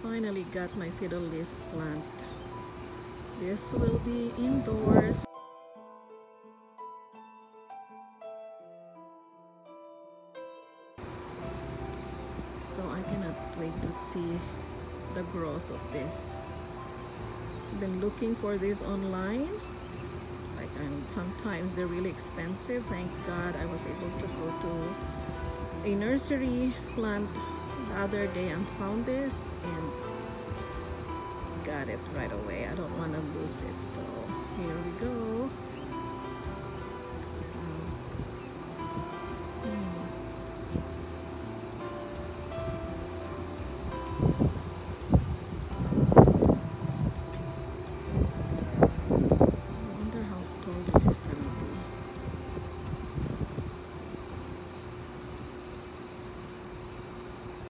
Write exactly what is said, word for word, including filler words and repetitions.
finally got my fiddle leaf plant. This will be indoors. So I cannot wait to see the growth of this. I've been looking for this online. Like, and sometimes they're really expensive. Thank God I was able to go to a nursery plant the other day and found this and got it right away. I don't want to lose it. So here we go.